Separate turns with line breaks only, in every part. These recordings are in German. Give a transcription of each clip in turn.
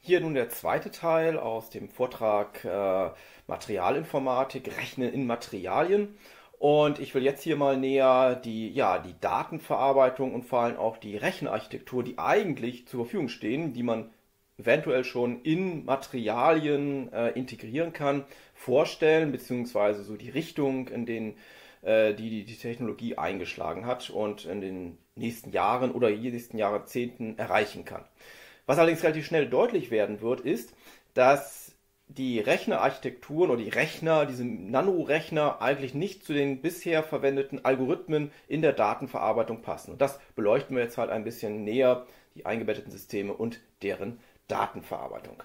Hier nun der zweite Teil aus dem Vortrag Materialinformatik, Rechnen in Materialien. Und ich will jetzt hier mal näher die Datenverarbeitung und vor allem auch die Rechenarchitektur, die eigentlich zur Verfügung stehen, die man eventuell schon in Materialien integrieren kann, vorstellen, beziehungsweise so die Richtung, in denen die Technologie eingeschlagen hat und in den nächsten Jahren oder nächsten Jahrzehnten erreichen kann. Was allerdings relativ schnell deutlich werden wird, ist, dass die Rechnerarchitekturen oder die Rechner, diese Nanorechner eigentlich nicht zu den bisher verwendeten Algorithmen in der Datenverarbeitung passen. Und das beleuchten wir jetzt halt ein bisschen näher, die eingebetteten Systeme und deren Datenverarbeitung.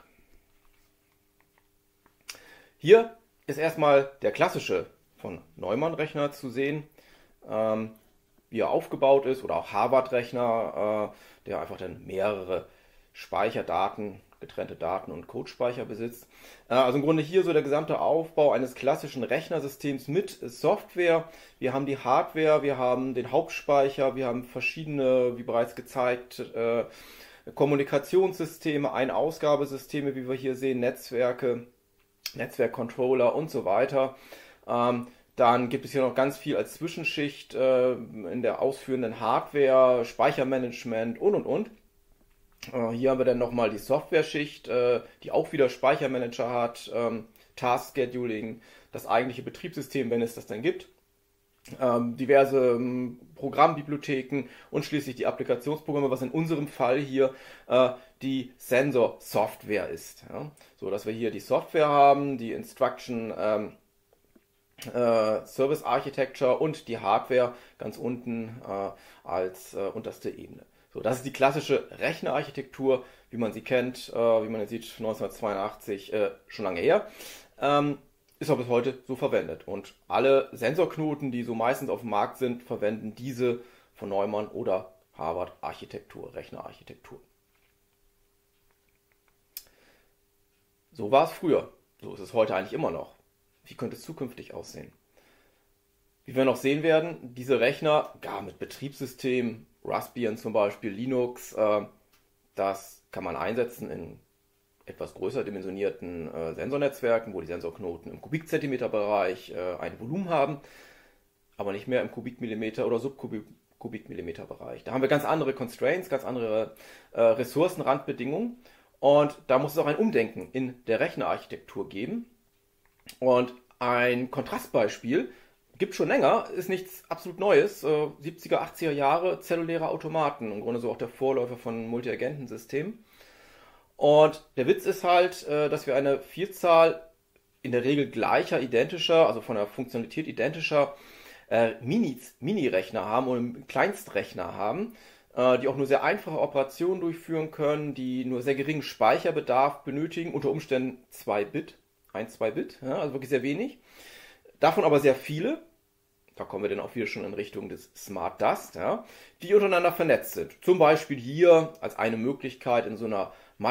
Hier ist erstmal der klassische von Neumann-Rechner zu sehen, wie er aufgebaut ist, oder auch Harvard-Rechner, der einfach dann mehrere Speicherdaten, getrennte Daten und Codespeicher besitzt. Also im Grunde hier so der gesamte Aufbau eines klassischen Rechnersystems mit Software. Wir haben die Hardware, wir haben den Hauptspeicher, wir haben verschiedene, wie bereits gezeigt, Kommunikationssysteme, Ein-Ausgabesysteme, wie wir hier sehen, Netzwerke, Netzwerkcontroller und so weiter. Dann gibt es hier noch ganz viel als Zwischenschicht in der ausführenden Hardware, Speichermanagement und. Hier haben wir dann nochmal die Software-Schicht, die auch wieder Speichermanager hat, Task Scheduling, das eigentliche Betriebssystem, wenn es das dann gibt, diverse Programmbibliotheken und schließlich die Applikationsprogramme, was in unserem Fall hier die Sensor-Software ist. Ja? So dass wir hier die Software haben, die Instruction Service Architecture und die Hardware ganz unten als unterste Ebene. So, das ist die klassische Rechnerarchitektur, wie man sie kennt, wie man sieht, 1982, schon lange her. Ist aber bis heute so verwendet. Und alle Sensorknoten, die so meistens auf dem Markt sind, verwenden diese von Neumann oder Harvard Architektur, Rechnerarchitektur. So war es früher. So ist es heute eigentlich immer noch. Wie könnte es zukünftig aussehen? Wie wir noch sehen werden, diese Rechner, gar mit Betriebssystem, Raspbian zum Beispiel, Linux, das kann man einsetzen in etwas größer dimensionierten Sensornetzwerken, wo die Sensorknoten im Kubikzentimeterbereich ein Volumen haben, aber nicht mehr im Kubikmillimeter oder Subkubikmillimeterbereich. Da haben wir ganz andere Constraints, ganz andere Ressourcenrandbedingungen und da muss es auch ein Umdenken in der Rechnerarchitektur geben. Und ein Kontrastbeispiel gibt schon länger, ist nichts absolut Neues. 70er, 80er Jahre, zelluläre Automaten, im Grunde so auch der Vorläufer von Multiagentensystemen. Und der Witz ist halt, dass wir eine Vielzahl in der Regel gleicher, identischer, also von der Funktionalität identischer Mini-Rechner haben oder Kleinstrechner haben, die auch nur sehr einfache Operationen durchführen können, die nur sehr geringen Speicherbedarf benötigen, unter Umständen 2 Bit, 2 Bit, ja, also wirklich sehr wenig. Davon aber sehr viele, da kommen wir dann auch wieder schon in Richtung des Smart Dust, ja, die untereinander vernetzt sind. Zum Beispiel hier als eine Möglichkeit in so einer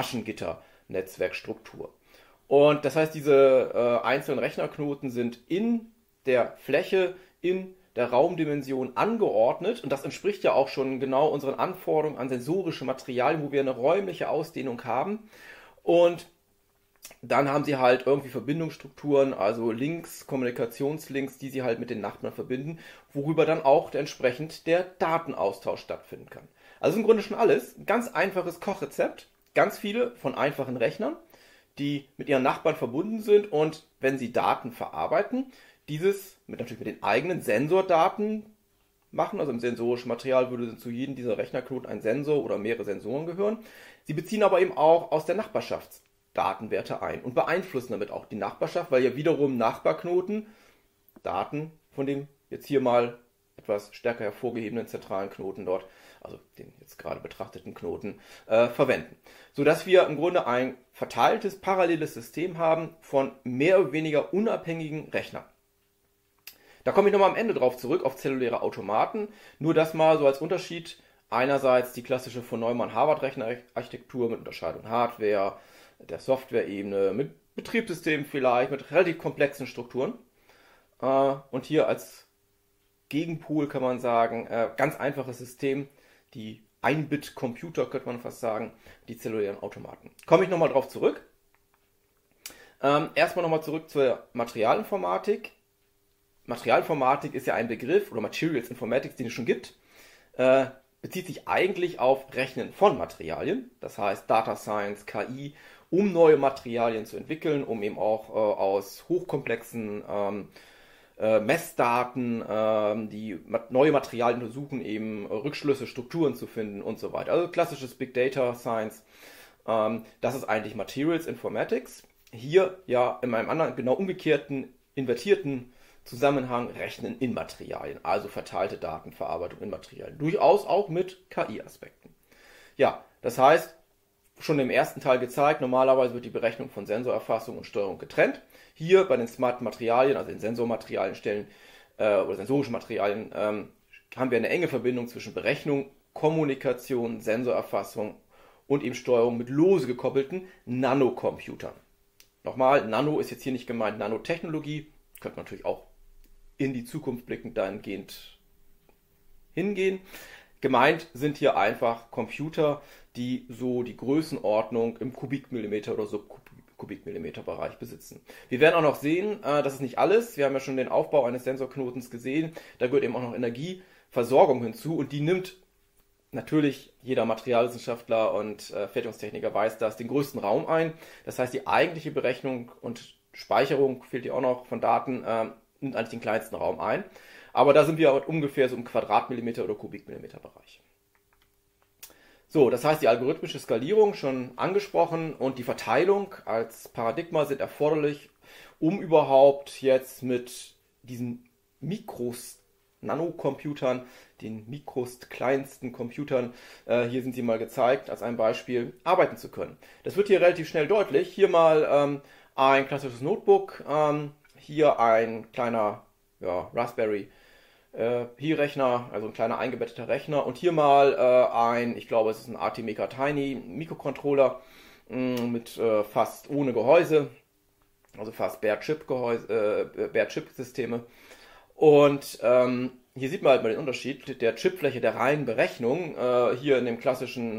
Maschengitter-Netzwerkstruktur. Und das heißt, diese einzelnen Rechnerknoten sind in der Fläche, in der Raumdimension angeordnet. Und das entspricht ja auch schon genau unseren Anforderungen an sensorische Materialien, wo wir eine räumliche Ausdehnung haben. Und dann haben sie halt irgendwie Verbindungsstrukturen, also Links, Kommunikationslinks, die sie halt mit den Nachbarn verbinden, worüber dann auch entsprechend der Datenaustausch stattfinden kann. Also im Grunde schon alles. Ein ganz einfaches Kochrezept. Ganz viele von einfachen Rechnern, die mit ihren Nachbarn verbunden sind und wenn sie Daten verarbeiten, dieses natürlich mit den eigenen Sensordaten machen. Also im sensorischen Material würde zu jedem dieser Rechnerknoten ein Sensor oder mehrere Sensoren gehören. Sie beziehen aber eben auch aus der Nachbarschaftsdatenwerte ein und beeinflussen damit auch die Nachbarschaft, weil ja wiederum Nachbarknoten Daten von dem jetzt hier mal etwas stärker hervorgehebenen zentralen Knoten dort, also den jetzt gerade betrachteten Knoten, verwenden. Sodass wir im Grunde ein verteiltes, paralleles System haben von mehr oder weniger unabhängigen Rechnern. Da komme ich nochmal am Ende drauf zurück, auf zelluläre Automaten. Nur das mal so als Unterschied. Einerseits die klassische von Neumann-Harvard-Rechnerarchitektur mit Unterscheidung Hardware, der Software-Ebene, mit Betriebssystemen vielleicht, mit relativ komplexen Strukturen. Und hier als Gegenpol kann man sagen, ganz einfaches System, die Ein-Bit-Computer, könnte man fast sagen, die zellulären Automaten. Komme ich nochmal drauf zurück. Erstmal nochmal zurück zur Materialinformatik. Materialinformatik ist ja ein Begriff, oder Materials Informatics, den es schon gibt, bezieht sich eigentlich auf Rechnen von Materialien, das heißt Data Science, KI, um neue Materialien zu entwickeln, um eben auch aus hochkomplexen Messdaten, die neue Materialien untersuchen, eben Rückschlüsse, Strukturen zu finden und so weiter. Also klassisches Big Data Science, das ist eigentlich Materials Informatics. Hier ja in einem anderen, genau umgekehrten, invertierten Zusammenhang Rechnen in Materialien, also verteilte Datenverarbeitung in Materialien. Durchaus auch mit KI-Aspekten. Ja, das heißt, schon im ersten Teil gezeigt, normalerweise wird die Berechnung von Sensorerfassung und Steuerung getrennt. Hier bei den smarten Materialien, also den Sensormaterialien stellen, oder sensorischen Materialien, haben wir eine enge Verbindung zwischen Berechnung, Kommunikation, Sensorerfassung und eben Steuerung mit lose gekoppelten Nanocomputern. Nochmal, Nano ist jetzt hier nicht gemeint Nanotechnologie, könnte man natürlich auch in die Zukunft blickend dahingehend hingehen. Gemeint sind hier einfach Computer, die so die Größenordnung im Kubikmillimeter oder Subkubikmillimeter Bereich besitzen. Wir werden auch noch sehen, das ist nicht alles. Wir haben ja schon den Aufbau eines Sensorknotens gesehen. Da gehört eben auch noch Energieversorgung hinzu und die nimmt natürlich jeder Materialwissenschaftler und Fertigungstechniker weiß das, den größten Raum ein. Das heißt, die eigentliche Berechnung und Speicherung, fehlt hier auch noch von Daten, nimmt eigentlich den kleinsten Raum ein. Aber da sind wir ungefähr so im Quadratmillimeter oder Kubikmillimeter Bereich. So, das heißt, die algorithmische Skalierung schon angesprochen und die Verteilung als Paradigma sind erforderlich, um überhaupt jetzt mit diesen Nanocomputern, den kleinsten Computern, hier sind sie mal gezeigt als ein Beispiel, arbeiten zu können. Das wird hier relativ schnell deutlich. Hier mal ein klassisches Notebook, hier ein kleiner Raspberry Pi-Rechner, also ein kleiner eingebetteter Rechner und hier mal ich glaube es ist ein ATmega Tiny Mikrocontroller mit fast ohne Gehäuse, also fast Bare Chip Systeme. Und hier sieht man halt mal den Unterschied der Chipfläche der reinen Berechnung. Hier in dem klassischen,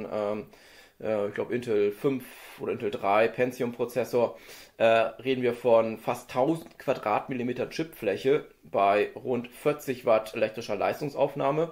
ich glaube Intel 5 oder Intel 3 Pentium Prozessor, reden wir von fast 1000 Quadratmillimeter Chipfläche bei rund 40 Watt elektrischer Leistungsaufnahme.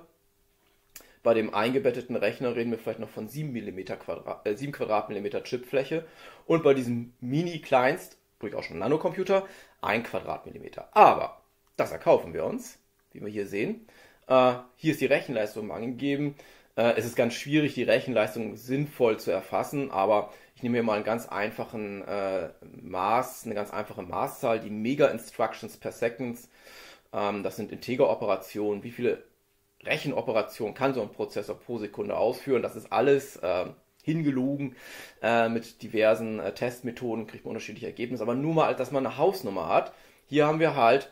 Bei dem eingebetteten Rechner reden wir vielleicht noch von 7 Quadratmillimeter Chipfläche. Und bei diesem Mini-Kleinst, durchaus schon Nanocomputer, 1 Quadratmillimeter. Aber das erkaufen wir uns, wie wir hier sehen. Hier ist die Rechenleistung angegeben. Es ist ganz schwierig, die Rechenleistung sinnvoll zu erfassen, aber ich nehme hier mal einen ganz einfachen eine ganz einfache Maßzahl, die Mega Instructions per Second. Das sind Integeroperationen. Wie viele Rechenoperationen kann so ein Prozessor pro Sekunde ausführen? Das ist alles hingelogen. Mit diversen Testmethoden kriegt man unterschiedliche Ergebnisse. Aber nur mal, dass man eine Hausnummer hat. Hier haben wir halt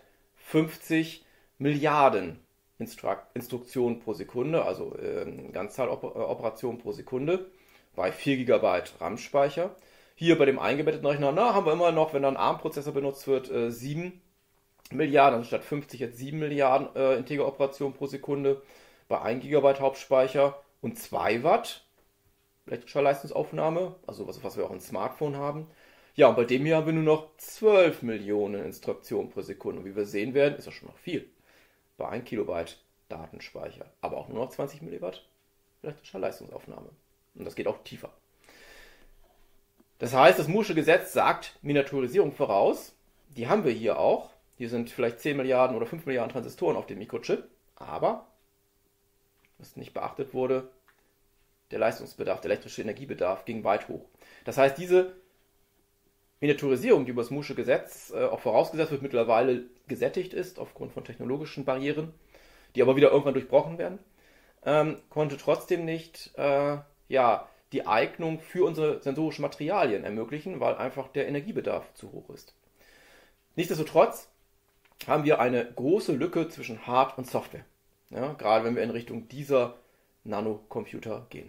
50 Milliarden Instruktionen pro Sekunde, also Ganzzahloperationen pro Sekunde bei 4 GB RAM-Speicher. Hier bei dem eingebetteten Rechner, haben wir immer noch, wenn da ein ARM-Prozessor benutzt wird, 7 Milliarden, also statt 50 jetzt 7 Milliarden Integeroperationen pro Sekunde bei 1 GB Hauptspeicher und 2 Watt elektrischer Leistungsaufnahme, also was wir auch im Smartphone haben. Ja, und bei dem hier haben wir nur noch 12 Millionen Instruktionen pro Sekunde. Und wie wir sehen werden, ist das schon noch viel. Bei 1 Kilobyte Datenspeicher. Aber auch nur noch 20 Milliwatt elektrischer Leistungsaufnahme. Und das geht auch tiefer. Das heißt, das Moore'sche Gesetz sagt Miniaturisierung voraus. Die haben wir hier auch. Hier sind vielleicht 10 Milliarden oder 5 Milliarden Transistoren auf dem Mikrochip. Aber, was nicht beachtet wurde, der Leistungsbedarf, der elektrische Energiebedarf ging weit hoch. Das heißt, diese Miniaturisierung, die über das Moore'sche Gesetz auch vorausgesetzt wird, mittlerweile gesättigt ist, aufgrund von technologischen Barrieren, die aber wieder irgendwann durchbrochen werden, konnte trotzdem nicht die Eignung für unsere sensorischen Materialien ermöglichen, weil einfach der Energiebedarf zu hoch ist. Nichtsdestotrotz haben wir eine große Lücke zwischen Hard- und Software, ja, gerade wenn wir in Richtung dieser Nanocomputer gehen.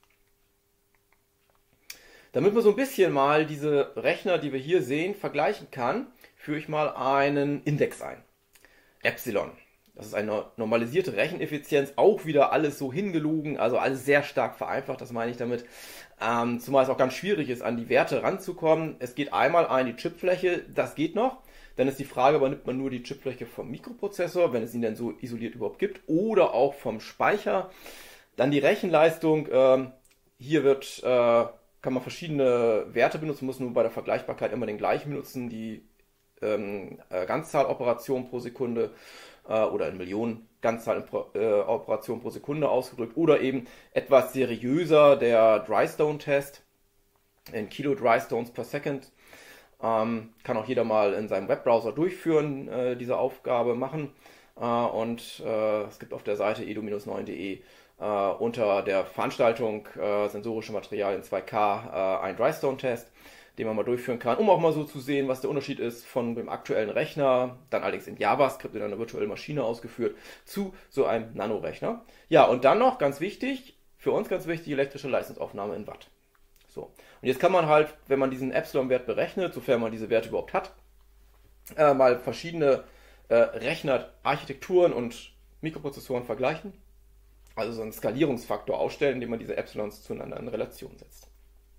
Damit man so ein bisschen mal diese Rechner, die wir hier sehen, vergleichen kann, führe ich mal einen Index ein. Epsilon. Das ist eine normalisierte Recheneffizienz, auch wieder alles so hingelogen, also alles sehr stark vereinfacht, das meine ich damit. Zumal es auch ganz schwierig ist, an die Werte ranzukommen. Es geht einmal die Chipfläche, das geht noch. Dann ist die Frage, übernimmt man nur die Chipfläche vom Mikroprozessor, wenn es ihn denn so isoliert überhaupt gibt, oder auch vom Speicher. Dann die Rechenleistung. Hier kann man verschiedene Werte benutzen, muss nur bei der Vergleichbarkeit immer den gleichen benutzen, die Ganzzahloperationen pro Sekunde oder in Millionen Ganzzahloperationen pro Sekunde ausgedrückt, oder eben etwas seriöser der Drystone-Test in Kilo Drystones per Second. Kann auch jeder mal in seinem Webbrowser durchführen, diese Aufgabe machen. Es gibt auf der Seite edu-9.de unter der Veranstaltung sensorische Materialien 2K einen Drystone-Test, den man mal durchführen kann, um auch mal so zu sehen, was der Unterschied ist von dem aktuellen Rechner, dann allerdings in JavaScript in einer virtuellen Maschine ausgeführt, zu so einem Nanorechner. Ja, und dann noch ganz wichtig, für uns ganz wichtig, elektrische Leistungsaufnahme in Watt. So. Und jetzt kann man halt, wenn man diesen Epsilon-Wert berechnet, sofern man diese Werte überhaupt hat, mal verschiedene Rechnerarchitekturen und Mikroprozessoren vergleichen. Also so einen Skalierungsfaktor ausstellen, indem man diese Epsilons zueinander in Relation setzt.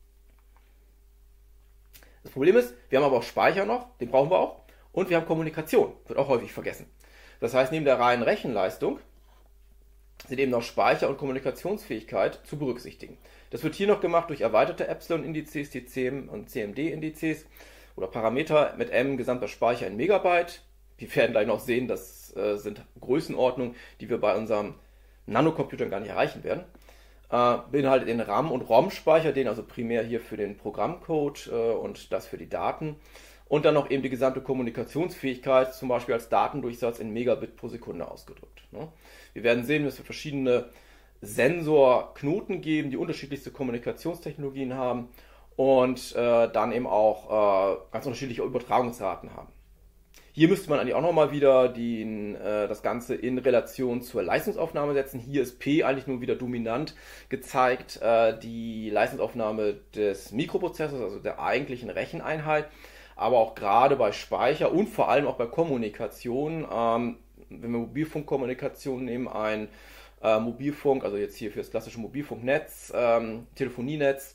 Das Problem ist, wir haben aber auch Speicher noch, den brauchen wir auch, und wir haben Kommunikation, wird auch häufig vergessen. Das heißt, neben der reinen Rechenleistung sind eben noch Speicher und Kommunikationsfähigkeit zu berücksichtigen. Das wird hier noch gemacht durch erweiterte Epsilon-Indizes, die CM- und CMD-Indizes oder Parameter mit M gesamter Speicher in Megabyte. Wir werden gleich noch sehen, das sind Größenordnungen, die wir bei unserem Nanocomputern gar nicht erreichen werden. Beinhaltet den RAM- und ROM-Speicher, den also primär hier für den Programmcode und das für die Daten. Und dann noch eben die gesamte Kommunikationsfähigkeit, zum Beispiel als Datendurchsatz in Megabit pro Sekunde ausgedrückt. Ne? Wir werden sehen, dass wir verschiedene Sensorknoten geben, die unterschiedlichste Kommunikationstechnologien haben und dann eben auch ganz unterschiedliche Übertragungsraten haben. Hier müsste man eigentlich auch nochmal wieder das Ganze in Relation zur Leistungsaufnahme setzen. Hier ist P eigentlich nur wieder dominant gezeigt, die Leistungsaufnahme des Mikroprozessors, also der eigentlichen Recheneinheit, aber auch gerade bei Speicher und vor allem auch bei Kommunikation. Wenn wir Mobilfunkkommunikation nehmen, ein Mobilfunk, also jetzt hier für das klassische Mobilfunknetz, Telefonienetz,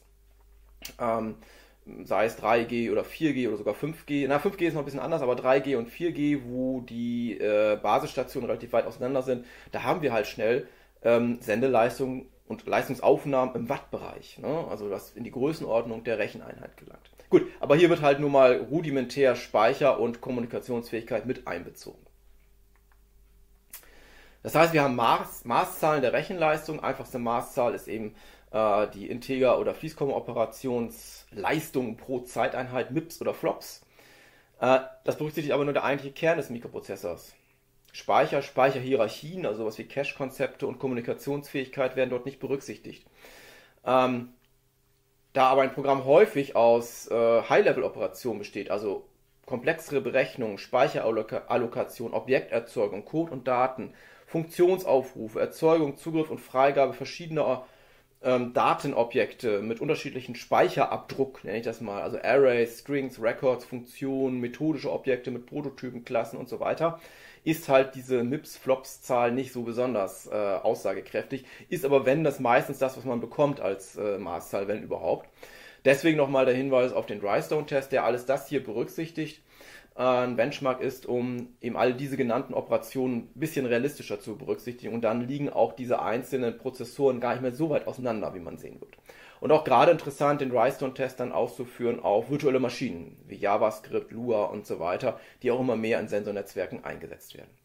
sei es 3G oder 4G oder sogar 5G. 5G ist noch ein bisschen anders, aber 3G und 4G, wo die Basisstationen relativ weit auseinander sind, da haben wir halt schnell Sendeleistung und Leistungsaufnahmen im Wattbereich. Ne? Also das in die Größenordnung der Recheneinheit gelangt. Gut, aber hier wird halt nur mal rudimentär Speicher und Kommunikationsfähigkeit mit einbezogen. Das heißt, wir haben Maßzahlen der Rechenleistung. Einfachste Maßzahl ist eben die Integer- oder Fließkomma-Operationsleistung pro Zeiteinheit, MIPS oder FLOPS. Das berücksichtigt aber nur der eigentliche Kern des Mikroprozessors. Speicherhierarchien, also sowas wie Cache-Konzepte und Kommunikationsfähigkeit werden dort nicht berücksichtigt. Da aber ein Programm häufig aus High-Level-Operationen besteht, also komplexere Berechnungen, Speicherallokation, Objekterzeugung, Code und Daten, Funktionsaufrufe, Erzeugung, Zugriff und Freigabe verschiedener Datenobjekte mit unterschiedlichen Speicherabdruck, nenne ich das mal, also Arrays, Strings, Records, Funktionen, methodische Objekte mit Prototypen, Klassen und so weiter, ist halt diese MIPS-Flops-Zahl nicht so besonders aussagekräftig, ist aber wenn das meistens das, was man bekommt als Maßzahl, wenn überhaupt. Deswegen nochmal der Hinweis auf den Drystone-Test, der alles das hier berücksichtigt, ein Benchmark ist, um eben all diese genannten Operationen ein bisschen realistischer zu berücksichtigen. Und dann liegen auch diese einzelnen Prozessoren gar nicht mehr so weit auseinander, wie man sehen wird. Und auch gerade interessant, den Drystone-Test dann auszuführen auf virtuelle Maschinen, wie JavaScript, Lua und so weiter, die auch immer mehr in Sensornetzwerken eingesetzt werden.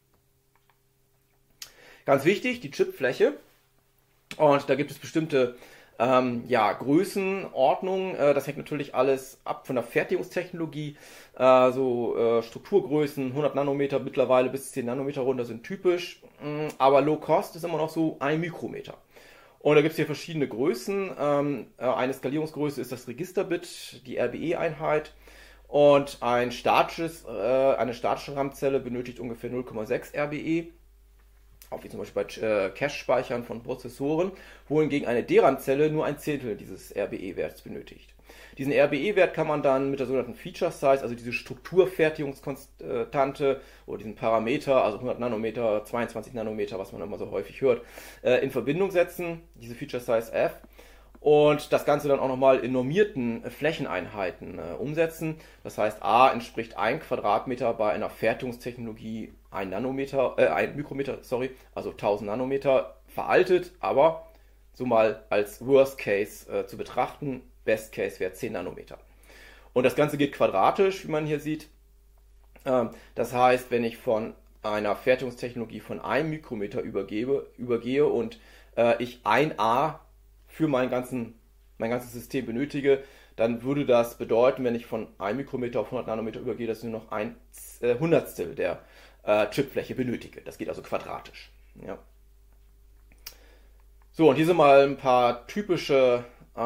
Ganz wichtig, die Chipfläche. Und da gibt es bestimmte Größenordnung, das hängt natürlich alles ab von der Fertigungstechnologie, Strukturgrößen, 100 Nanometer mittlerweile bis 10 Nanometer runter sind typisch, aber Low Cost ist immer noch so 1 Mikrometer. Und da gibt es hier verschiedene Größen, eine Skalierungsgröße ist das Registerbit, die RBE-Einheit, und eine statische RAM-Zelle benötigt ungefähr 0,6 RBE. Auch wie zum Beispiel bei Cache-Speichern von Prozessoren, wohingegen eine DRAM-Zelle nur ein Zehntel dieses RBE-Werts benötigt. Diesen RBE-Wert kann man dann mit der sogenannten Feature Size, also diese Strukturfertigungskonstante oder diesen Parameter, also 100 Nanometer, 22 Nanometer, was man immer so häufig hört, in Verbindung setzen, diese Feature Size F. Und das Ganze dann auch nochmal in normierten Flächeneinheiten umsetzen. Das heißt, A entspricht 1 Quadratmeter bei einer Fertigungstechnologie 1 Mikrometer, sorry, also 1000 Nanometer, veraltet, aber so mal als Worst Case zu betrachten. Best Case wäre 10 Nanometer. Und das Ganze geht quadratisch, wie man hier sieht. Das heißt, wenn ich von einer Fertigungstechnologie von 1 Mikrometer übergehe und ich 1 A für mein ganzes System benötige, dann würde das bedeuten, wenn ich von 1 Mikrometer auf 100 Nanometer übergehe, dass ich nur noch ein Hundertstel der Chipfläche benötige. Das geht also quadratisch. Ja. So, und hier sind mal ein paar typische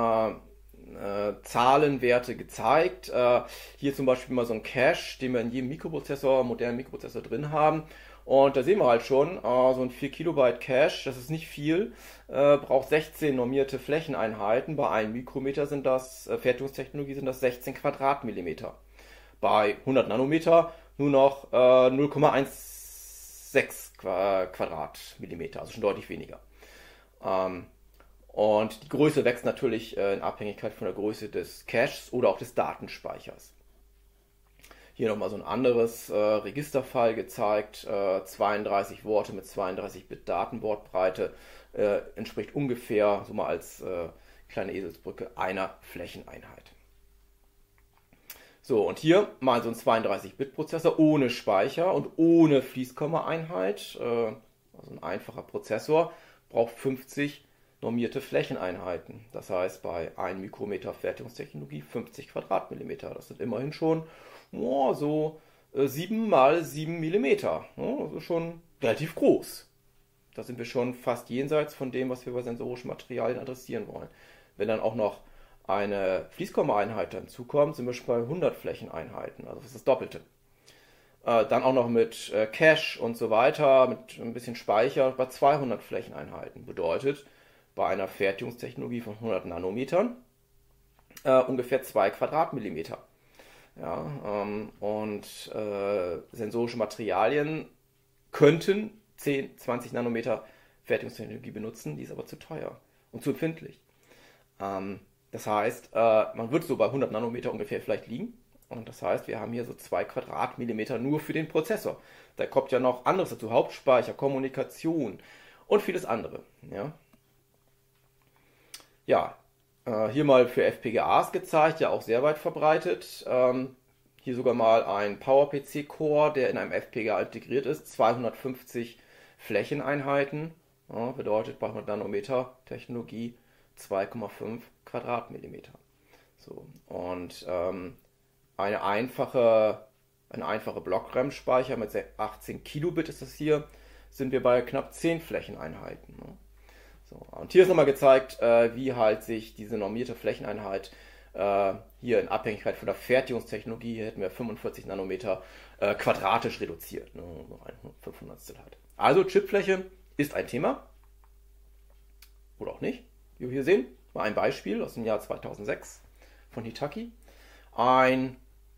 Zahlenwerte gezeigt. Hier zum Beispiel mal so ein Cache, den wir in jedem modernen Mikroprozessor drin haben. Und da sehen wir halt schon, so ein 4 Kilobyte Cache, das ist nicht viel, braucht 16 normierte Flächeneinheiten. Bei 1 Mikrometer sind das, Fertigungstechnologie sind das 16 Quadratmillimeter. Bei 100 Nanometer nur noch 0,16 Quadratmillimeter, also schon deutlich weniger. Und die Größe wächst natürlich in Abhängigkeit von der Größe des Caches oder auch des Datenspeichers. Hier nochmal so ein anderes Registerfile gezeigt, 32 Worte mit 32-Bit Datenwortbreite, entspricht ungefähr, so mal als kleine Eselsbrücke, einer Flächeneinheit. So, und hier mal so ein 32-Bit-Prozessor ohne Speicher und ohne Fließkomma-Einheit, also ein einfacher Prozessor, braucht 50 normierte Flächeneinheiten. Das heißt, bei 1 Mikrometer Fertigungstechnologie 50 Quadratmillimeter. Das sind immerhin schon so 7 mal 7 Millimeter. Das ist schon relativ groß. Da sind wir schon fast jenseits von dem, was wir bei sensorischen Materialien adressieren wollen. Wenn dann auch noch eine Fließkomma-Einheit hinzukommt, sind wir schon bei 100 Flächeneinheiten. Also das ist das Doppelte. Dann auch noch mit Cache und so weiter, mit ein bisschen Speicher bei 200 Flächeneinheiten. Bedeutet, bei einer Fertigungstechnologie von 100 Nanometern ungefähr 2 Quadratmillimeter. Ja, sensorische Materialien könnten 10, 20 Nanometer Fertigungstechnologie benutzen, die ist aber zu teuer und zu empfindlich. Das heißt, man wird so bei 100 Nanometer ungefähr vielleicht liegen. Und das heißt, wir haben hier so 2 Quadratmillimeter nur für den Prozessor. Da kommt ja noch anderes dazu, Hauptspeicher, Kommunikation und vieles andere. Ja, hier mal für FPGAs gezeigt, ja auch sehr weit verbreitet. Hier sogar mal ein PowerPC-Core, der in einem FPGA integriert ist, 250 Flächeneinheiten, bedeutet bei 100 Nanometer Technologie 2,5 Quadratmillimeter. So, und ein einfacher Block-RAM-Speicher mit 18 Kilobit ist das hier, sind wir bei knapp 10 Flächeneinheiten. So, und hier ist nochmal gezeigt, wie halt sich diese normierte Flächeneinheit hier in Abhängigkeit von der Fertigungstechnologie, hier hätten wir 45 Nanometer quadratisch reduziert, so ein 500stel halt. Also Chipfläche ist ein Thema, oder auch nicht, wie wir hier sehen. Mal ein Beispiel aus dem Jahr 2006 von Hitachi. Ein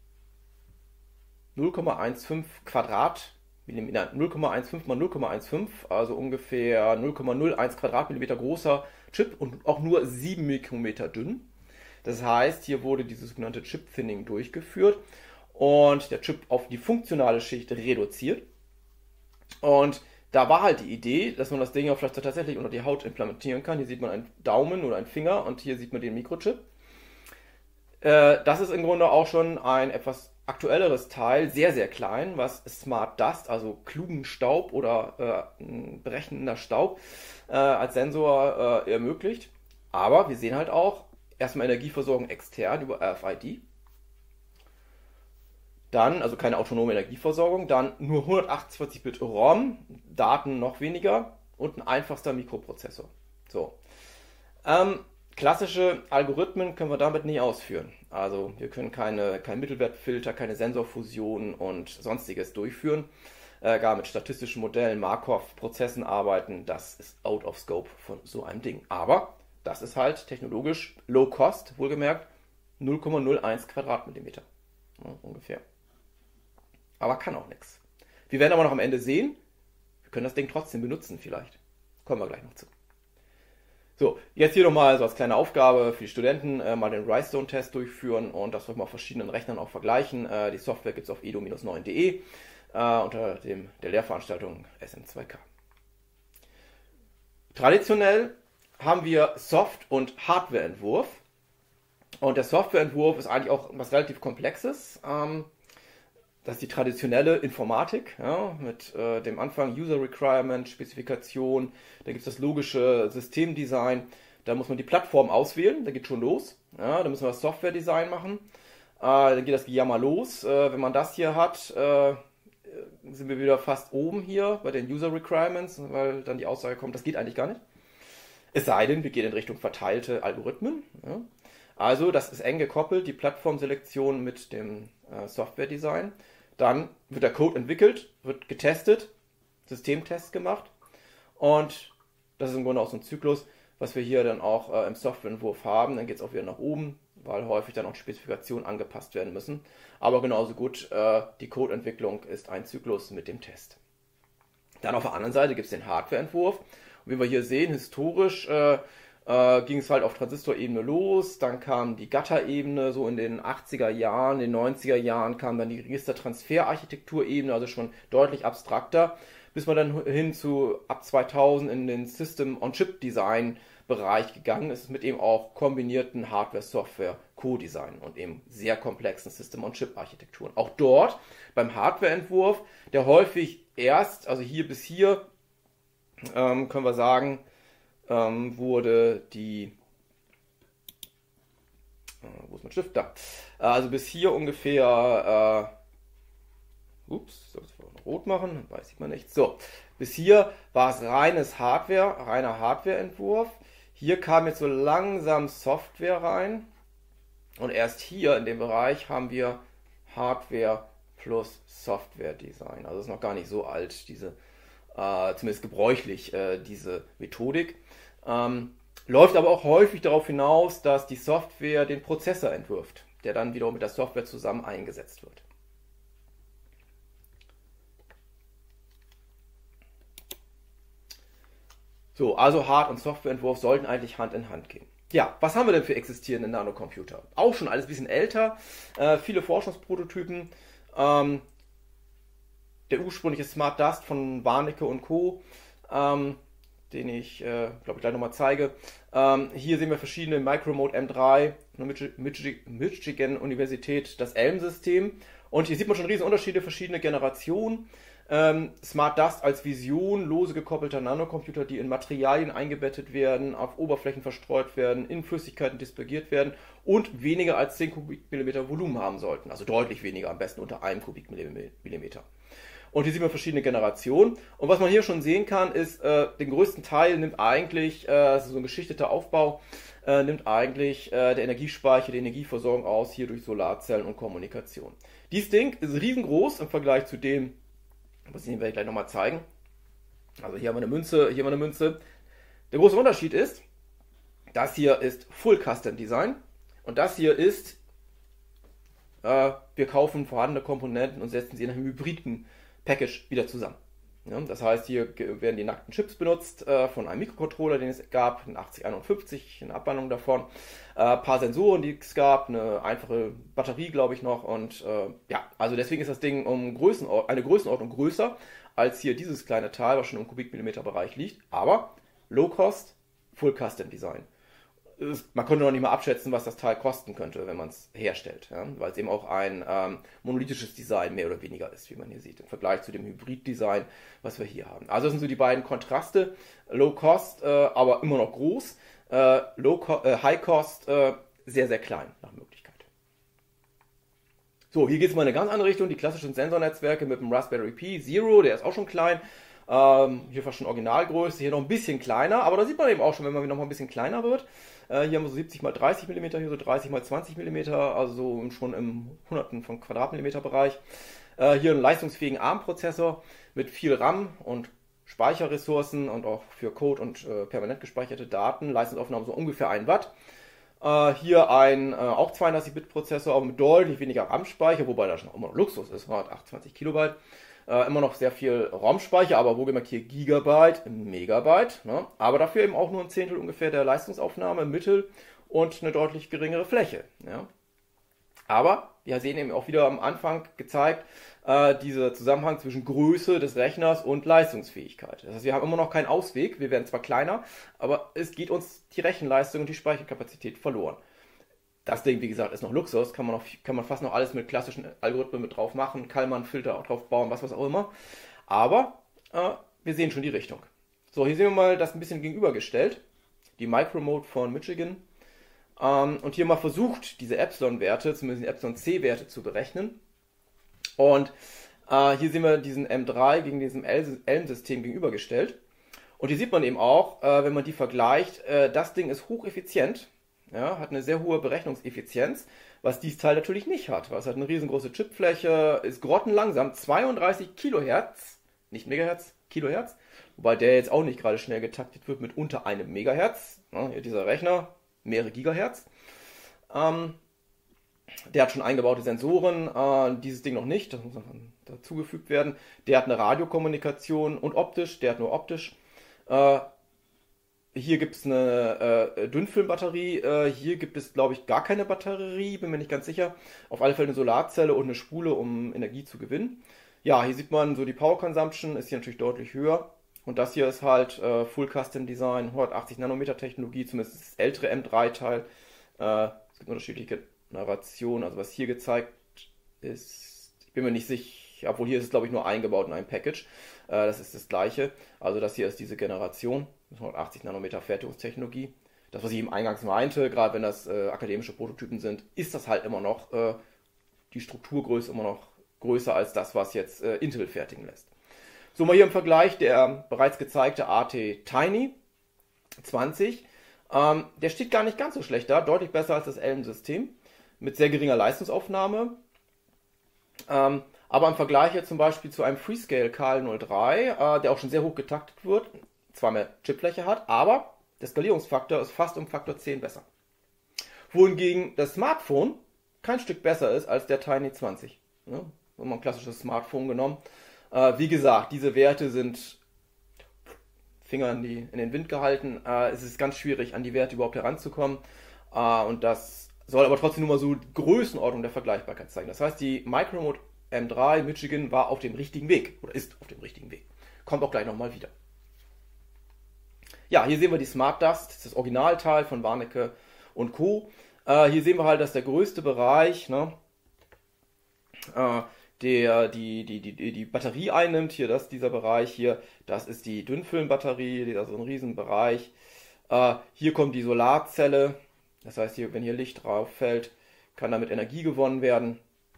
0,15 Quadratmillimeter, 0,15 mal 0,15, also ungefähr 0,01 Quadratmillimeter großer Chip und auch nur 7 Mikrometer dünn. Das heißt, hier wurde dieses sogenannte Chip-Thinning durchgeführt und der Chip auf die funktionale Schicht reduziert. Und da war halt die Idee, dass man das Ding auch vielleicht tatsächlich unter die Haut implementieren kann. Hier sieht man einen Daumen oder einen Finger und hier sieht man den Mikrochip. Das ist im Grunde auch schon ein etwas aktuelleres Teil, sehr, sehr klein, was Smart Dust, also klugen Staub oder berechnender Staub als Sensor ermöglicht. Aber wir sehen halt auch erstmal Energieversorgung extern über RFID. Dann, also keine autonome Energieversorgung, dann nur 128-Bit ROM, Daten noch weniger und ein einfachster Mikroprozessor. So. Klassische Algorithmen können wir damit nicht ausführen. Also wir können kein Mittelwertfilter, keine Sensorfusion und sonstiges durchführen. Gar mit statistischen Modellen, Markov-Prozessen arbeiten, das ist out of scope von so einem Ding. Aber das ist halt technologisch low cost, wohlgemerkt, 0,01 Quadratmillimeter. Ja, ungefähr. Aber kann auch nichts. Wir werden aber noch am Ende sehen, wir können das Ding trotzdem benutzen vielleicht. Kommen wir gleich noch zu. So, jetzt hier nochmal so als kleine Aufgabe für die Studenten, mal den Rhinestone-Test durchführen und das mal auf verschiedenen Rechnern auch vergleichen. Die Software gibt es auf edu-9.de unter der Lehrveranstaltung SM2K. Traditionell haben wir Soft- und Hardwareentwurf. Und der Softwareentwurf ist eigentlich auch was relativ Komplexes. Das ist die traditionelle Informatik, ja, mit dem Anfang User Requirement, Spezifikation, da gibt es das logische Systemdesign, da muss man die Plattform auswählen, da geht schon los, ja, da müssen wir das Software-Design machen, dann geht das Gejammer los, wenn man das hier hat, sind wir wieder fast oben hier bei den User Requirements, weil dann die Aussage kommt, das geht eigentlich gar nicht. Es sei denn, wir gehen in Richtung verteilte Algorithmen, ja. Also das ist eng gekoppelt, die Plattformselektion mit dem Software-Design. Dann wird der Code entwickelt, wird getestet, Systemtests gemacht und das ist im Grunde auch so ein Zyklus, was wir hier dann auch im Softwareentwurf haben. Dann geht es auch wieder nach oben, weil häufig dann auch die Spezifikationen angepasst werden müssen. Aber genauso gut, die Codeentwicklung ist ein Zyklus mit dem Test. Dann auf der anderen Seite gibt es den Hardwareentwurf. Und wie wir hier sehen, historisch ging es halt auf Transistorebene los, dann kam die Gatter-Ebene, so in den 80er Jahren, in den 90er Jahren kam dann die Registertransfer-Architekturebene, also schon deutlich abstrakter, bis man dann hin zu ab 2000 in den System-on-Chip-Design-Bereich gegangen ist, mit eben auch kombinierten Hardware-Software-Co-Design und eben sehr komplexen System-on-Chip-Architekturen. Auch dort beim Hardware-Entwurf, der häufig erst, also hier bis hier, können wir sagen, wurde die, wo ist mein Stift? Da. Also bis hier ungefähr, ups, soll ich das noch rot machen? Weiß ich mal nicht. So, bis hier war es reiner Hardwareentwurf. Hier kam jetzt so langsam Software rein und erst hier in dem Bereich haben wir Hardware plus Software Design. Also ist noch gar nicht so alt, diese zumindest gebräuchlich, diese Methodik. Läuft aber auch häufig darauf hinaus, dass die Software den Prozessor entwirft, der dann wiederum mit der Software zusammen eingesetzt wird. So, also Hard- und Softwareentwurf sollten eigentlich Hand in Hand gehen. Ja, was haben wir denn für existierende Nanocomputer? Auch schon alles ein bisschen älter, viele Forschungsprototypen. Der ursprüngliche Smart Dust von Warnecke und Co., den ich, glaube ich, gleich nochmal zeige. Hier sehen wir verschiedene Micromote M3, Michigan Universität, das ELM-System. Und hier sieht man schon riesen Unterschiede, verschiedene Generationen. Smart Dust als Vision, lose gekoppelter Nanocomputer, die in Materialien eingebettet werden, auf Oberflächen verstreut werden, in Flüssigkeiten dispergiert werden und weniger als 10 Kubikmillimeter Volumen haben sollten. Also deutlich weniger, am besten unter 1 Kubikmillimeter. Und hier sieht man verschiedene Generationen. Und was man hier schon sehen kann, ist, den größten Teil nimmt eigentlich, das ist so ein geschichteter Aufbau, nimmt eigentlich der Energiespeicher, die Energieversorgung aus, hier durch Solarzellen und Kommunikation. Dieses Ding ist riesengroß im Vergleich zu dem, was ich Ihnen gleich nochmal zeigen. Also hier haben wir eine Münze, hier haben wir eine Münze. Der große Unterschied ist, das hier ist Full Custom Design und das hier ist, wir kaufen vorhandene Komponenten und setzen sie in einem hybriden Package wieder zusammen. Ja, das heißt, hier werden die nackten Chips benutzt von einem Mikrocontroller, den es gab, ein 8051, eine Abwandlung davon, ein paar Sensoren, die es gab, eine einfache Batterie, glaube ich, noch. Und ja, also deswegen ist das Ding um eine Größenordnung größer als hier dieses kleine Teil, was schon im Kubikmillimeter-Bereich liegt. Aber Low Cost, Full Custom Design. Man konnte noch nicht mal abschätzen, was das Teil kosten könnte, wenn man es herstellt, ja? Weil es eben auch ein monolithisches Design mehr oder weniger ist, wie man hier sieht, im Vergleich zu dem Hybrid-Design, was wir hier haben. Also das sind so die beiden Kontraste, Low Cost, aber immer noch groß, High Cost, sehr, sehr klein nach Möglichkeit. So, hier geht es mal in eine ganz andere Richtung, die klassischen Sensornetzwerke mit dem Raspberry Pi Zero, der ist auch schon klein. Hier fast schon Originalgröße, hier noch ein bisschen kleiner, aber da sieht man eben auch schon, wenn man noch mal ein bisschen kleiner wird. Hier haben wir so 70 x 30 mm, hier so 30 x 20 mm, also so schon im Hunderten von Quadratmillimeter Bereich. Hier einen leistungsfähigen ARM-Prozessor mit viel RAM und Speicherressourcen und auch für Code und permanent gespeicherte Daten. Leistungsaufnahme so ungefähr 1 Watt. Hier ein auch 32-Bit-Prozessor, aber mit deutlich weniger RAM-Speicher, wobei das noch immer noch Luxus ist, hat 28 Kilobyte. Immer noch sehr viel ROM-Speicher, aber wohlgemerkt hier Gigabyte, Megabyte. Ne? Aber dafür eben auch nur ein Zehntel ungefähr der Leistungsaufnahme, Mittel und eine deutlich geringere Fläche. Ja? Aber wir sehen eben auch wieder am Anfang gezeigt, dieser Zusammenhang zwischen Größe des Rechners und Leistungsfähigkeit. Das heißt, wir haben immer noch keinen Ausweg, wir werden zwar kleiner, aber es geht uns die Rechenleistung und die Speicherkapazität verloren. Das Ding, wie gesagt, ist noch Luxus, kann man fast noch alles mit klassischen Algorithmen mit drauf machen, Kalman-Filter auch drauf bauen, was auch immer. Aber wir sehen schon die Richtung. So, hier sehen wir mal das ein bisschen gegenübergestellt. Die Micromode von Michigan. Und hier mal versucht, diese Epsilon-Werte, zumindest die Epsilon-C-Werte zu berechnen. Und hier sehen wir diesen M3 gegen diesem ELM-System gegenübergestellt. Und hier sieht man eben auch, wenn man die vergleicht, das Ding ist hocheffizient, ja, hat eine sehr hohe Berechnungseffizienz, was dieses Teil natürlich nicht hat. Es hat eine riesengroße Chipfläche, ist grottenlangsam, 32 Kilohertz, nicht Megahertz, Kilohertz, wobei der jetzt auch nicht gerade schnell getaktet wird mit unter einem Megahertz. Ja, hier dieser Rechner, mehrere Gigahertz. Der hat schon eingebaute Sensoren, dieses Ding noch nicht, das muss dann dazugefügt werden. Der hat eine Radiokommunikation und optisch, der hat nur optisch. Hier gibt es eine Dünnfilmbatterie, hier gibt es, glaube ich, gar keine Batterie, bin mir nicht ganz sicher. Auf alle Fälle eine Solarzelle und eine Spule, um Energie zu gewinnen. Ja, hier sieht man so die Power Consumption, ist hier natürlich deutlich höher. Und das hier ist halt Full Custom Design, 180 Nanometer Technologie, zumindest das ältere M3-Teil. Es gibt unterschiedliche Narrationen, also was hier gezeigt ist, ich bin mir nicht sicher, obwohl hier ist es, glaube ich, nur eingebaut in einem Package. Das ist das gleiche. Also das hier ist diese Generation, 180 Nanometer Fertigungstechnologie. Das, was ich eben eingangs meinte, gerade wenn das akademische Prototypen sind, ist das halt immer noch, die Strukturgröße immer noch größer als das, was jetzt Intel fertigen lässt. So, mal hier im Vergleich der bereits gezeigte AT Tiny 20. Der steht gar nicht ganz so schlecht da, deutlich besser als das ELM-System, mit sehr geringer Leistungsaufnahme. Aber im Vergleich jetzt zum Beispiel zu einem Freescale KL03, der auch schon sehr hoch getaktet wird, zwar mehr Chipfläche hat, aber der Skalierungsfaktor ist fast um Faktor 10 besser. Wohingegen das Smartphone kein Stück besser ist als der Tiny 20. Ja, haben wir ein klassisches Smartphone genommen. Wie gesagt, diese Werte sind Finger in den Wind gehalten. Es ist ganz schwierig, an die Werte überhaupt heranzukommen. Und das soll aber trotzdem nur mal so die Größenordnung der Vergleichbarkeit zeigen. Das heißt, die Micromode M3 Michigan war auf dem richtigen Weg oder ist auf dem richtigen Weg. Kommt auch gleich nochmal wieder. Ja, hier sehen wir die Smart Dust, das Originalteil von Warnecke und Co. Hier sehen wir halt, dass der größte Bereich, ne, der die Batterie einnimmt, hier dieser Bereich hier, das ist die Dünnfilmbatterie, also ein Riesenbereich. Hier kommt die Solarzelle, das heißt, hier, wenn hier Licht drauf fällt, kann damit Energie gewonnen werden.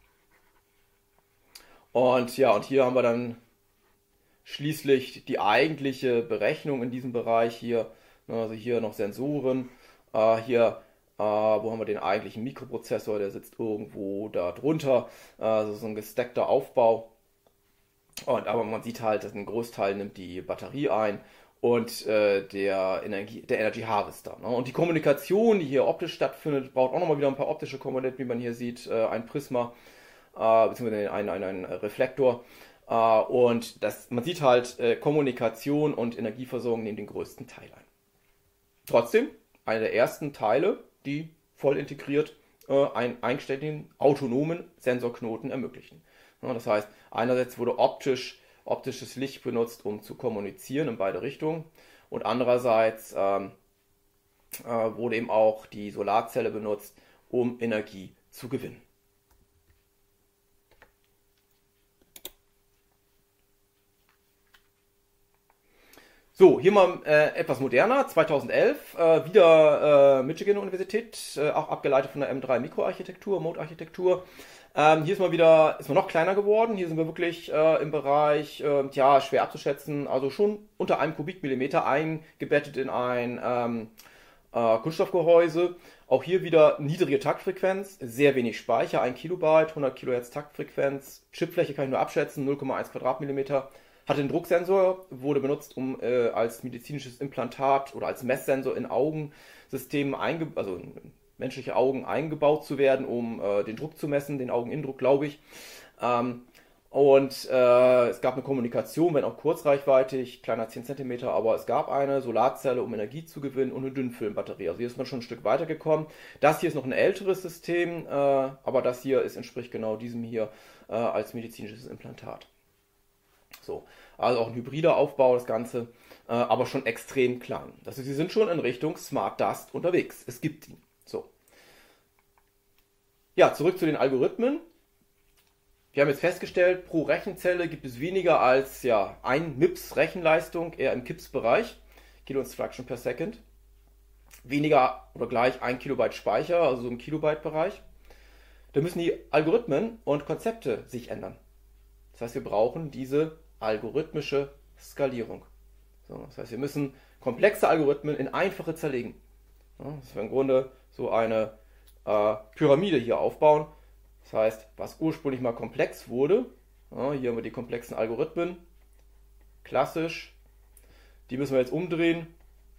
Und ja, und hier haben wir dann schließlich die eigentliche Berechnung in diesem Bereich hier, also hier noch Sensoren, hier wo haben wir den eigentlichen Mikroprozessor, der sitzt irgendwo da drunter, also so ein gestackter Aufbau. Aber man sieht halt, dass ein Großteil nimmt die Batterie ein und der Energy Harvester. Ne? Und die Kommunikation, die hier optisch stattfindet, braucht auch nochmal wieder ein paar optische Komponenten, wie man hier sieht, ein Prisma, beziehungsweise ein Reflektor. Und man sieht halt, Kommunikation und Energieversorgung nehmen den größten Teil ein. Trotzdem, eine der ersten Teile, die voll integriert einen eigenständigen, autonomen Sensorknoten ermöglichen. Ja, das heißt, einerseits wurde optisches Licht benutzt, um zu kommunizieren in beide Richtungen, und andererseits wurde eben auch die Solarzelle benutzt, um Energie zu gewinnen. So, hier mal etwas moderner, 2011, wieder Michigan Universität, auch abgeleitet von der M3 Mikroarchitektur, Mode-Architektur. Hier ist man noch kleiner geworden, hier sind wir wirklich im Bereich, schwer abzuschätzen, also schon unter einem Kubikmillimeter eingebettet in ein Kunststoffgehäuse. Auch hier wieder niedrige Taktfrequenz, sehr wenig Speicher, 1 Kilobyte, 100 Kilohertz Taktfrequenz, Chipfläche kann ich nur abschätzen, 0,1 Quadratmillimeter. Hatte einen Drucksensor, wurde benutzt, um als medizinisches Implantat oder als Messsensor in Augensystemen, also menschliche Augen eingebaut zu werden, um den Druck zu messen, den Augeninnendruck, glaube ich. Es gab eine Kommunikation, wenn auch kurzreichweitig, kleiner 10 Zentimeter, aber es gab eine Solarzelle, um Energie zu gewinnen und eine Dünnfilmbatterie. Also hier ist man schon ein Stück weitergekommen. Das hier ist noch ein älteres System, aber das hier entspricht genau diesem hier als medizinisches Implantat. So, also auch ein hybrider Aufbau, das Ganze, aber schon extrem klein. Also sie sind schon in Richtung Smart Dust unterwegs. Es gibt ihn. So. Ja, zurück zu den Algorithmen. Wir haben jetzt festgestellt, pro Rechenzelle gibt es weniger als 1 MIPS Rechenleistung, eher im KIPS-Bereich, Kilo Instruction per Second. Weniger oder gleich 1 Kilobyte Speicher, also so im Kilobyte-Bereich. Da müssen die Algorithmen und Konzepte sich ändern. Das heißt, wir brauchen diese algorithmische Skalierung. So, das heißt, wir müssen komplexe Algorithmen in einfache zerlegen. Ja, dass wir im Grunde so eine Pyramide hier aufbauen. Das heißt, was ursprünglich mal komplex wurde, hier haben wir die komplexen Algorithmen, klassisch, die müssen wir jetzt umdrehen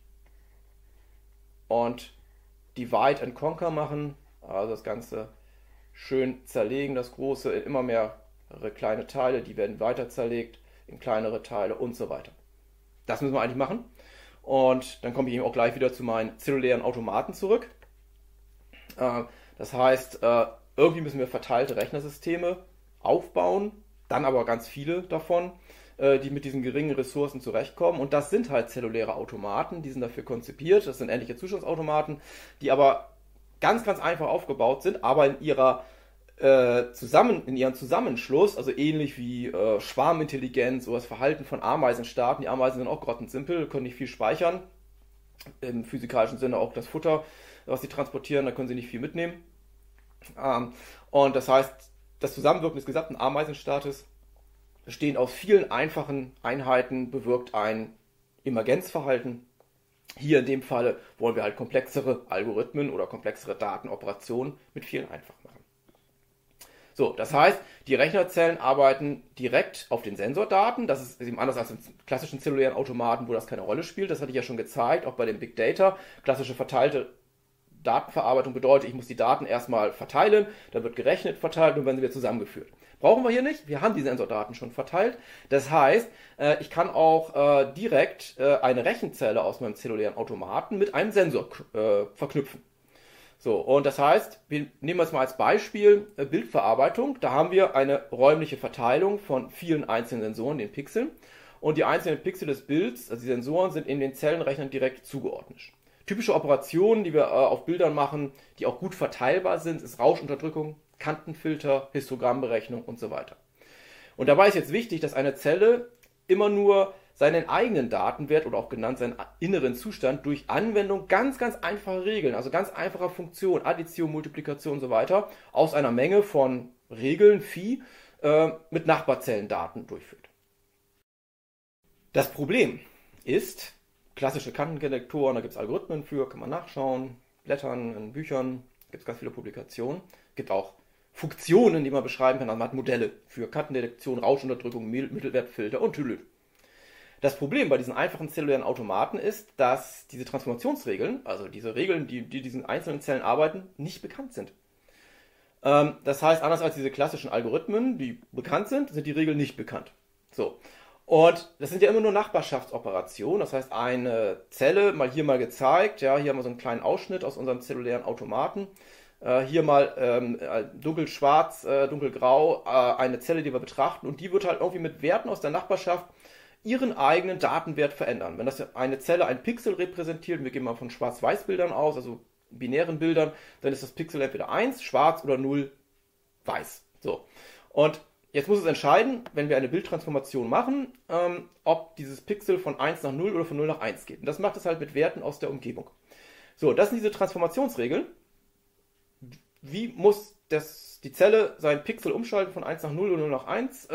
und Divide and Conquer machen, also das Ganze schön zerlegen, das Große in immer mehr kleine Teile, die werden weiter zerlegt in kleinere Teile und so weiter. Das müssen wir eigentlich machen und dann komme ich eben auch gleich wieder zu meinen zellulären Automaten zurück. Das heißt, irgendwie müssen wir verteilte Rechnersysteme aufbauen, dann aber ganz viele davon, die mit diesen geringen Ressourcen zurechtkommen. Und das sind halt zelluläre Automaten, die sind dafür konzipiert. Das sind ähnliche Zustandsautomaten, die aber ganz, ganz einfach aufgebaut sind, aber in ihrem Zusammenschluss, also ähnlich wie Schwarmintelligenz oder das Verhalten von Ameisenstaaten. Die Ameisen sind auch grottensimpel, können nicht viel speichern. Im physikalischen Sinne auch das Futter, was sie transportieren, da können sie nicht viel mitnehmen. Und das heißt, das Zusammenwirken des gesamten Ameisenstaates, bestehend aus vielen einfachen Einheiten, bewirkt ein Emergenzverhalten. Hier in dem Falle wollen wir halt komplexere Algorithmen oder komplexere Datenoperationen mit vielen einfach machen. So, das heißt, die Rechnerzellen arbeiten direkt auf den Sensordaten. Das ist eben anders als in klassischen zellulären Automaten, wo das keine Rolle spielt. Das hatte ich ja schon gezeigt, auch bei dem Big Data. Klassische verteilte Datenverarbeitung bedeutet, ich muss die Daten erstmal verteilen, dann wird gerechnet, verteilt und dann werden sie wieder zusammengeführt. Brauchen wir hier nicht, wir haben die Sensordaten schon verteilt. Das heißt, ich kann auch direkt eine Rechenzelle aus meinem zellulären Automaten mit einem Sensor verknüpfen. So, und das heißt, wir nehmen jetzt mal als Beispiel Bildverarbeitung. Da haben wir eine räumliche Verteilung von vielen einzelnen Sensoren, den Pixeln. Und die einzelnen Pixel des Bilds, also die Sensoren, sind in den Zellenrechnern direkt zugeordnet. Typische Operationen, die wir auf Bildern machen, die auch gut verteilbar sind, ist Rauschunterdrückung, Kantenfilter, Histogrammberechnung und so weiter. Und dabei ist jetzt wichtig, dass eine Zelle immer nur seinen eigenen Datenwert oder auch genannt seinen inneren Zustand durch Anwendung ganz, ganz einfacher Regeln, also ganz einfacher Funktionen, Addition, Multiplikation und so weiter, aus einer Menge von Regeln, Phi, mit Nachbarzellendaten durchführt. Das Problem ist, klassische Kantendetektoren, da gibt es Algorithmen für, kann man nachschauen, blättern in Büchern, gibt es ganz viele Publikationen. Es gibt auch Funktionen, die man beschreiben kann, also man hat Modelle für Kantendetektion, Rauschunterdrückung, Mittelwertfilter und Tüdelü. Das Problem bei diesen einfachen zellulären Automaten ist, dass diese Transformationsregeln, also diese Regeln, die diesen einzelnen Zellen arbeiten, nicht bekannt sind. Das heißt, anders als diese klassischen Algorithmen, die bekannt sind, sind die Regeln nicht bekannt. So. Und das sind ja immer nur Nachbarschaftsoperationen, das heißt eine Zelle, mal hier mal gezeigt, ja, hier haben wir so einen kleinen Ausschnitt aus unserem zellulären Automaten, hier mal dunkelschwarz, dunkelgrau, eine Zelle, die wir betrachten und die wird halt irgendwie mit Werten aus der Nachbarschaft ihren eigenen Datenwert verändern. Wenn das eine Zelle ein Pixel repräsentiert, wir gehen mal von Schwarz-Weiß-Bildern aus, also binären Bildern, dann ist das Pixel entweder 1, schwarz oder 0, weiß. So. Und jetzt muss es entscheiden, wenn wir eine Bildtransformation machen, ob dieses Pixel von 1 nach 0 oder von 0 nach 1 geht. Und das macht es halt mit Werten aus der Umgebung. So, das sind diese Transformationsregeln. Wie muss die Zelle sein Pixel umschalten von 1 nach 0 oder 0 nach 1,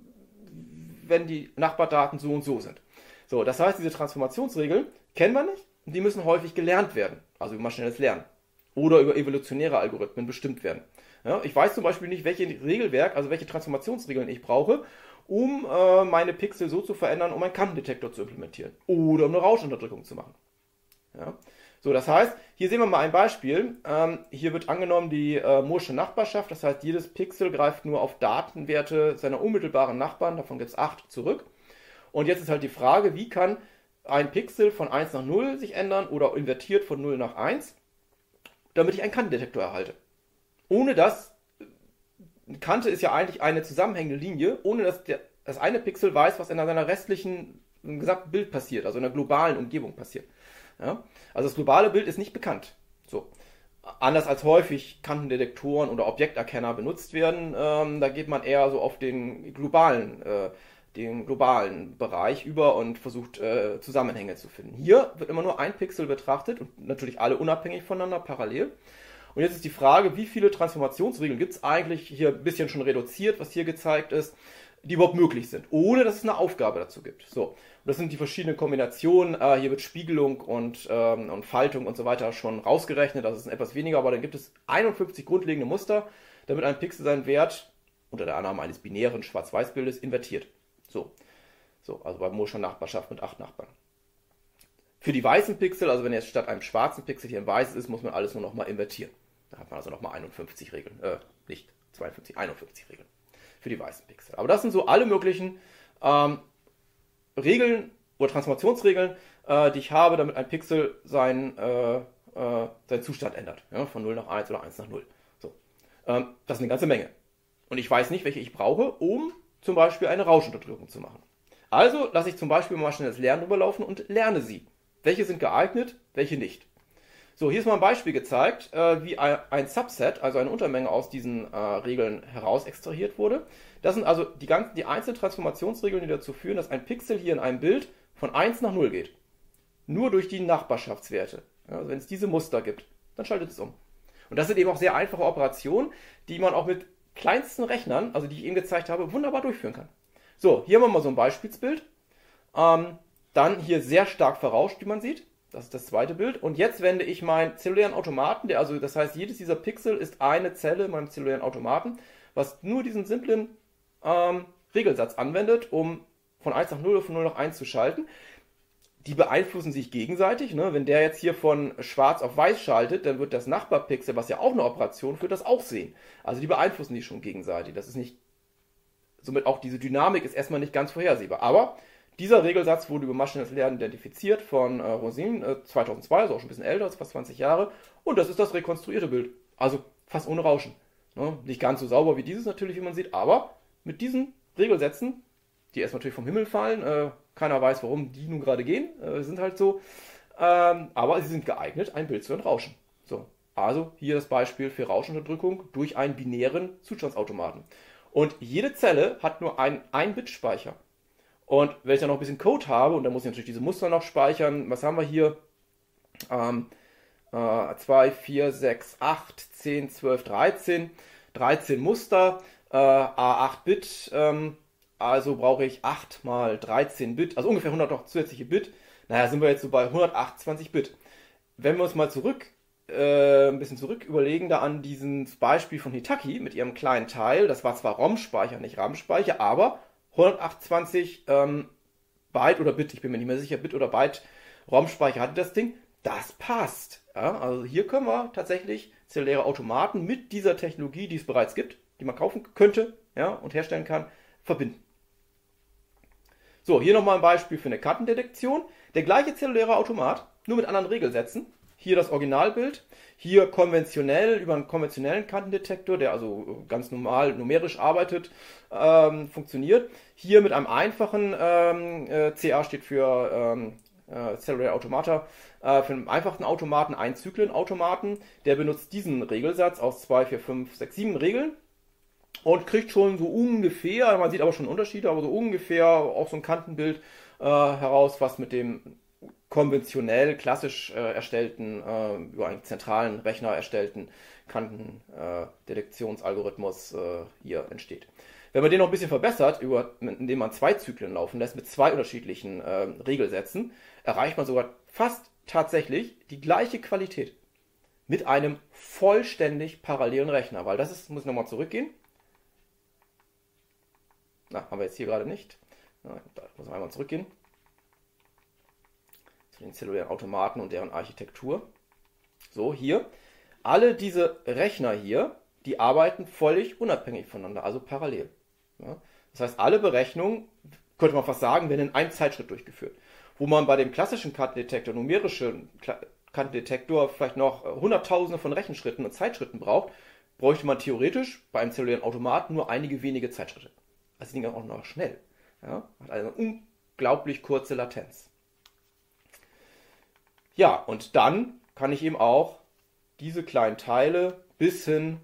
wenn die Nachbardaten so und so sind. So, das heißt, diese Transformationsregeln kennen wir nicht und die müssen häufig gelernt werden, also über maschinelles Lernen oder über evolutionäre Algorithmen bestimmt werden. Ja, ich weiß zum Beispiel nicht, welche Regelwerk, also welche Transformationsregeln ich brauche, um meine Pixel so zu verändern, um einen Kantendetektor zu implementieren oder um eine Rauschunterdrückung zu machen. Ja, So, das heißt, hier sehen wir mal ein Beispiel. Hier wird angenommen die Mooresche Nachbarschaft. Das heißt, jedes Pixel greift nur auf Datenwerte seiner unmittelbaren Nachbarn. Davon gibt es 8 zurück. Und jetzt ist halt die Frage, wie kann ein Pixel von 1 nach 0 sich ändern oder invertiert von 0 nach 1, damit ich einen Kantendetektor erhalte. Ohne dass, Kante ist ja eigentlich eine zusammenhängende Linie, ohne dass das eine Pixel weiß, was in seiner restlichen im gesamten Bild passiert, also in der globalen Umgebung passiert. Ja? Also das globale Bild ist nicht bekannt. So. Anders als häufig Kantendetektoren oder Objekterkenner benutzt werden, da geht man eher so auf den globalen Bereich über und versucht Zusammenhänge zu finden. Hier wird immer nur ein Pixel betrachtet und natürlich alle unabhängig voneinander, parallel. Und jetzt ist die Frage, wie viele Transformationsregeln gibt es eigentlich, hier ein bisschen schon reduziert, was hier gezeigt ist, die überhaupt möglich sind, ohne dass es eine Aufgabe dazu gibt. So, und das sind die verschiedenen Kombinationen. Hier wird Spiegelung und Faltung und so weiter schon rausgerechnet. Das ist etwas weniger, aber dann gibt es 51 grundlegende Muster, damit ein Pixel seinen Wert unter der Annahme eines binären Schwarz-Weiß-Bildes invertiert. So, also bei Moorescher Nachbarschaft mit 8 Nachbarn. Für die weißen Pixel, also wenn jetzt statt einem schwarzen Pixel hier ein weißes ist, muss man alles nur nochmal invertieren. Da hat man also nochmal 51 Regeln. Nicht 52, 51 Regeln für die weißen Pixel. Aber das sind so alle möglichen Regeln oder Transformationsregeln, die ich habe, damit ein Pixel seinen Zustand ändert. Ja, von 0 nach 1 oder 1 nach 0. So. Das ist eine ganze Menge. Und ich weiß nicht, welche ich brauche, um zum Beispiel eine Rauschunterdrückung zu machen. Also lasse ich zum Beispiel mal schnell das Lernen rüberlaufen und lerne sie. Welche sind geeignet, welche nicht. So, hier ist mal ein Beispiel gezeigt, wie ein Subset, also eine Untermenge aus diesen Regeln heraus extrahiert wurde. Das sind also die einzelnen Transformationsregeln, die dazu führen, dass ein Pixel hier in einem Bild von 1 nach 0 geht. Nur durch die Nachbarschaftswerte. Ja, also wenn es diese Muster gibt, dann schaltet es um. Und das sind eben auch sehr einfache Operationen, die man auch mit kleinsten Rechnern, also die ich eben gezeigt habe, wunderbar durchführen kann. So, hier haben wir mal so ein Beispielsbild. Dann hier sehr stark verrauscht, wie man sieht. Das ist das zweite Bild. Und jetzt wende ich meinen zellulären Automaten, das heißt, jedes dieser Pixel ist eine Zelle in meinem zellulären Automaten, was nur diesen simplen Regelsatz anwendet, um von 1 nach 0 oder von 0 nach 1 zu schalten. Die beeinflussen sich gegenseitig. Ne? Wenn der jetzt hier von schwarz auf weiß schaltet, dann wird das Nachbarpixel, was ja auch eine Operation führt, das auch sehen. Also die beeinflussen sich schon gegenseitig. Das ist nicht, somit auch diese Dynamik ist erstmal nicht ganz vorhersehbar. Aber dieser Regelsatz wurde über maschinelles Lernen identifiziert von Rosin 2002, also auch schon ein bisschen älter, fast 20 Jahre. Und das ist das rekonstruierte Bild. Also fast ohne Rauschen. Ne? Nicht ganz so sauber wie dieses natürlich, wie man sieht, aber mit diesen Regelsätzen, die erst natürlich vom Himmel fallen, keiner weiß, warum die nun gerade gehen, sind halt so, aber sie sind geeignet, ein Bild zu entrauschen. So, also hier das Beispiel für Rauschunterdrückung durch einen binären Zustandsautomaten. Und jede Zelle hat nur einen 1-Bit-Speicher. Und wenn ich dann noch ein bisschen Code habe, und dann muss ich natürlich diese Muster noch speichern, was haben wir hier? 2, 4, 6, 8, 10, 12, 13. 13 Muster, A8 Bit, also brauche ich 8 mal 13 Bit, also ungefähr 100 noch zusätzliche Bit. Naja, sind wir jetzt so bei 128 Bit. Wenn wir uns mal ein bisschen zurück überlegen, da an dieses Beispiel von Hitachi mit ihrem kleinen Teil, das war zwar ROM-Speicher, nicht RAM-Speicher, aber 128 Byte oder Bit, ich bin mir nicht mehr sicher, Bit oder Byte ROM-Speicher hatte das Ding, das passt. Ja, also hier können wir tatsächlich zelluläre Automaten mit dieser Technologie, die es bereits gibt, die man kaufen könnte, ja, und herstellen kann, verbinden. So, hier nochmal ein Beispiel für eine Kantendetektion. Der gleiche zelluläre Automat, nur mit anderen Regelsätzen. Hier das Originalbild, hier konventionell über einen konventionellen Kantendetektor, der also ganz normal numerisch arbeitet, funktioniert. Hier mit einem einfachen, CA steht für Cellular Automata, für einen einfachen Automaten, einen Zyklenautomaten, der benutzt diesen Regelsatz aus 2, 4, 5, 6, 7 Regeln und kriegt schon so ungefähr, man sieht aber schon Unterschiede, aber so ungefähr auch so ein Kantenbild heraus, was mit dem konventionell, klassisch erstellten, über einen zentralen Rechner erstellten Kantendetektionsalgorithmus hier entsteht. Wenn man den noch ein bisschen verbessert, indem man 2 Zyklen laufen lässt mit 2 unterschiedlichen Regelsätzen, erreicht man sogar fast tatsächlich die gleiche Qualität mit einem vollständig parallelen Rechner. Weil das ist, muss ich nochmal zurückgehen. Na, haben wir jetzt hier gerade nicht. Da muss man einmal zurückgehen. den zellulären Automaten und deren Architektur. So, hier. Alle diese Rechner hier, die arbeiten völlig unabhängig voneinander, also parallel. Ja? Das heißt, alle Berechnungen, könnte man fast sagen, werden in einem Zeitschritt durchgeführt. Wo man bei dem klassischen Kantendetektor, numerischen Kantendetektor, vielleicht noch Hunderttausende von Rechenschritten und Zeitschritten braucht, bräuchte man theoretisch bei einem zellulären Automaten nur einige wenige Zeitschritte. Also die Dinge auch noch schnell. Ja? Hat also eine unglaublich kurze Latenz. Ja, und dann kann ich eben auch diese kleinen Teile bis hin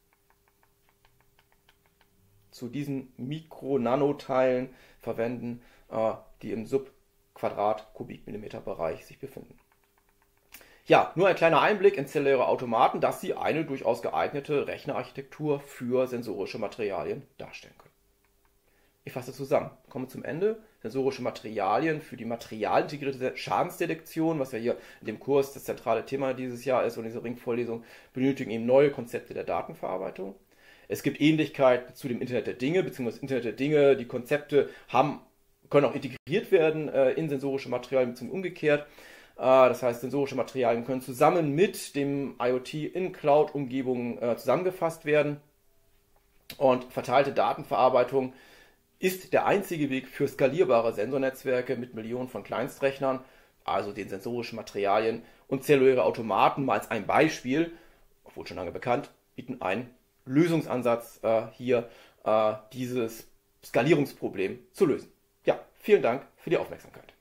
zu diesen Mikro-Nanoteilen verwenden, die im Sub-Quadrat-Kubikmillimeter-Bereich sich befinden. Ja, nur ein kleiner Einblick in zelluläre Automaten, dass sie eine durchaus geeignete Rechnerarchitektur für sensorische Materialien darstellen können. Ich fasse zusammen, komme zum Ende. Sensorische Materialien für die materialintegrierte Schadensdetektion, was ja hier in dem Kurs das zentrale Thema dieses Jahr ist und diese Ringvorlesung, benötigen eben neue Konzepte der Datenverarbeitung. Es gibt Ähnlichkeiten zu dem Internet der Dinge, beziehungsweise Internet der Dinge, die Konzepte können auch integriert werden in sensorische Materialien, beziehungsweise umgekehrt. Das heißt, sensorische Materialien können zusammen mit dem IoT in Cloud-Umgebungen zusammengefasst werden. Und verteilte Datenverarbeitung ist der einzige Weg für skalierbare Sensornetzwerke mit Millionen von Kleinstrechnern, also den sensorischen Materialien, und zelluläre Automaten, mal als ein Beispiel, obwohl schon lange bekannt, bieten einen Lösungsansatz hier, dieses Skalierungsproblem zu lösen. Ja, vielen Dank für die Aufmerksamkeit.